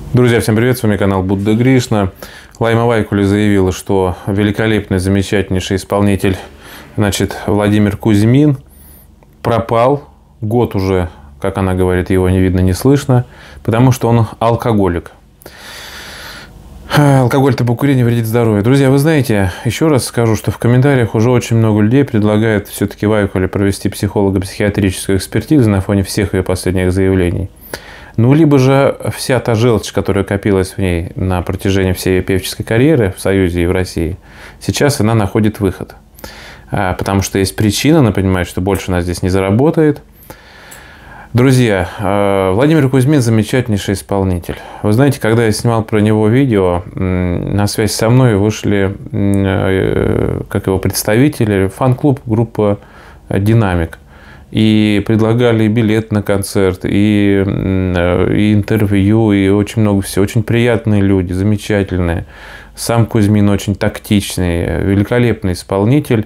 Друзья, всем привет, с вами канал Будда Гришна. Лайма Вайкуле заявила, что великолепный, замечательнейший исполнитель, Владимир Кузьмин пропал. Год уже, как она говорит, его не видно, не слышно, потому что он алкоголик. Алкоголь, табакокурение вредит здоровью. Друзья, вы знаете, еще раз скажу, что в комментариях уже очень много людей предлагает все-таки Вайкуле провести психолого-психиатрическую экспертизу на фоне всех ее последних заявлений. Ну, либо же вся та желчь, которая копилась в ней на протяжении всей ее певческой карьеры в Союзе и в России, сейчас она находит выход. Потому что есть причина, она понимает, что больше она здесь не заработает. Друзья, Владимир Кузьмин замечательнейший исполнитель. Вы знаете, когда я снимал про него видео, на связь со мной вышли, как его представители, фан-клуб, группа «Динамик». И предлагали и билет на концерт, и интервью, и очень много всего. Очень приятные люди, замечательные. Сам Кузьмин очень тактичный, великолепный исполнитель.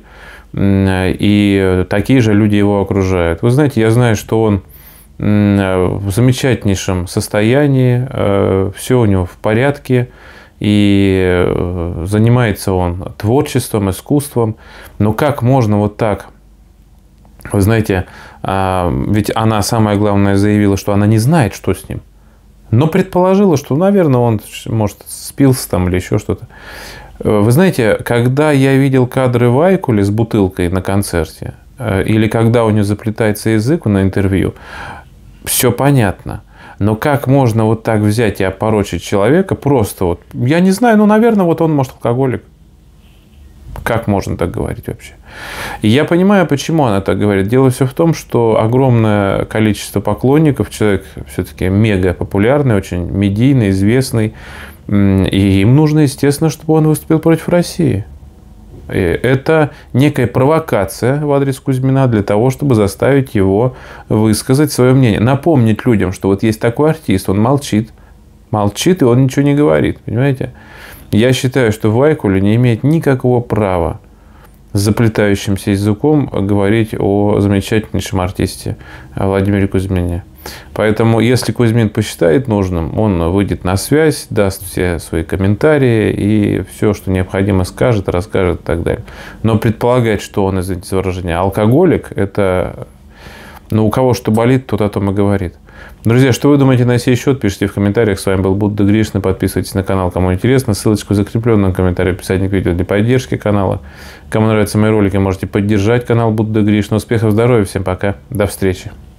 И такие же люди его окружают. Вы знаете, я знаю, что он в замечательнейшем состоянии, все у него в порядке. И занимается он творчеством, искусством. Но как можно вот так... Вы знаете, ведь она, самое главное, заявила, что она не знает, что с ним. Но предположила, что, наверное, он, может, спился там или еще что-то. Вы знаете, когда я видел кадры Вайкуле с бутылкой на концерте, или когда у нее заплетается язык на интервью, все понятно. Но как можно вот так взять и опорочить человека просто вот... Я не знаю, ну, наверное, вот он, может, алкоголик. Как можно так говорить вообще? И я понимаю, почему она так говорит. Дело все в том, что огромное количество поклонников, человек все-таки мега популярный, очень медийный, известный. И им нужно, естественно, чтобы он выступил против России. И это некая провокация в адрес Кузьмина для того, чтобы заставить его высказать свое мнение. Напомнить людям, что вот есть такой артист, он молчит. Молчит, и он ничего не говорит. Понимаете? Я считаю, что Вайкуле не имеет никакого права с заплетающимся языком говорить о замечательнейшем артисте Владимире Кузьмине. Поэтому, если Кузьмин посчитает нужным, он выйдет на связь, даст все свои комментарии и все, что необходимо, скажет, расскажет и так далее. Но предполагать, что он, извините за выражение, алкоголик, это... Ну, у кого что болит, тот о том и говорит. Друзья, что вы думаете на сей счет? Пишите в комментариях. С вами был Будда Гришна. Подписывайтесь на канал, кому интересно. Ссылочку в закрепленном комментарии описании к видео для поддержки канала. Кому нравятся мои ролики, можете поддержать канал Будда Гришна. Успехов, здоровья. Всем пока. До встречи.